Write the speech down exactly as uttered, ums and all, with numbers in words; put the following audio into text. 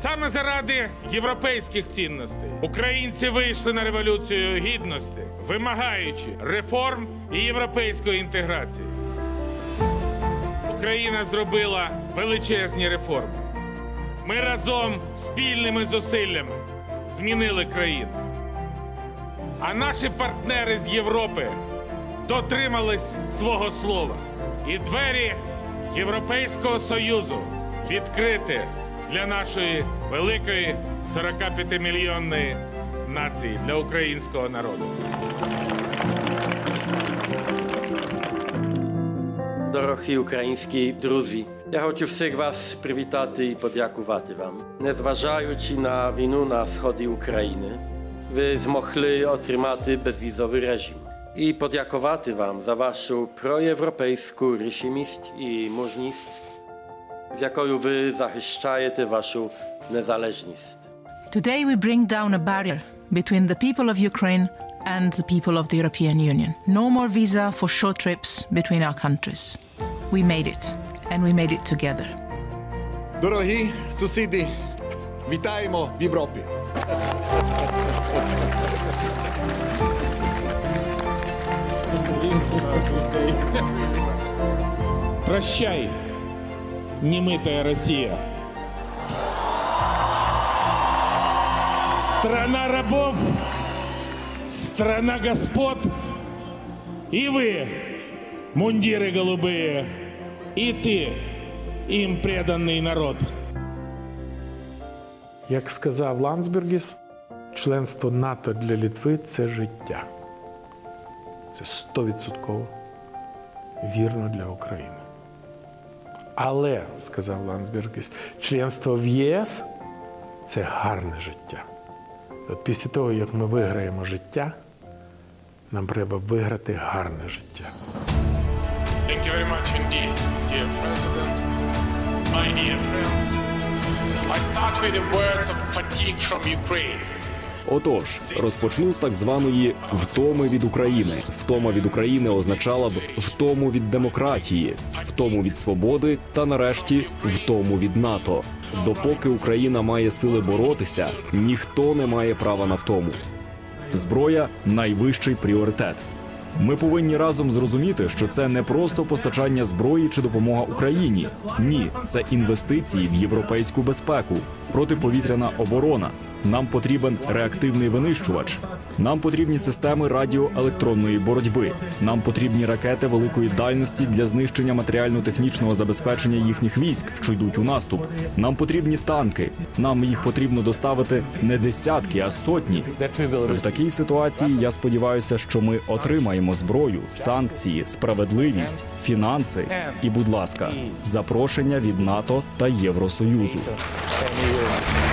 Саме заради європейських цінностей українці вийшли на Революцію Гідності, вимагаючи реформ і європейської інтеграції. Україна зробила величезні реформи. Ми разом спільними зусиллями змінили країну. А наші партнери з Європи дотримались свого слова. І двері Європейського Союзу відкриті для нашої великої сорокап'ятимільйонної нації, для українського народу. Дорогі українські друзі, я хочу всіх вас привітати і подякувати вам. Незважаючи на війну на сході України, ви змогли отримати безвізовий режим. І подякувати вам за вашу проєвропейську рішимість і мужність, з якою ви захищаєте вашу незалежність. Today we bring down a barrier between the people of Ukraine and the people of the European Union. No more visa for short trips between our countries. We made it, and we made it together. Дорогі сусіди, вітаємо в Європі! Прощай, немытая Россия. Страна рабов, страна господ, и вы, мундиры голубые, и ты, им преданный народ. Як сказав Ландсбергіс, членство НАТО для Литви – це життя. Це стовідсотково вірно для України. Але, сказав Ландсбергіс, членство в ЄС – це гарне життя. От після того, як ми виграємо життя, нам треба виграти гарне життя. Thank you very much indeed, dear President, my dear friends. I start with the words of fatigue from Ukraine. Отож, розпочну з так званої «втоми від України». Втома від України означала б втому від демократії, втому від свободи та, нарешті, втому від НАТО. Допоки Україна має сили боротися, ніхто не має права на втому. Зброя – найвищий пріоритет. Ми повинні разом зрозуміти, що це не просто постачання зброї чи допомога Україні. Ні, це інвестиції в європейську безпеку, протиповітряна оборона. Нам потрібен реактивний винищувач. Нам потрібні системи радіоелектронної боротьби. Нам потрібні ракети великої дальності для знищення матеріально-технічного забезпечення їхніх військ, що йдуть у наступ. Нам потрібні танки. Нам їх потрібно доставити не десятки, а сотні. В такій ситуації я сподіваюся, що ми отримаємо зброю, санкції, справедливість, фінанси і, будь ласка, запрошення від НАТО та Євросоюзу.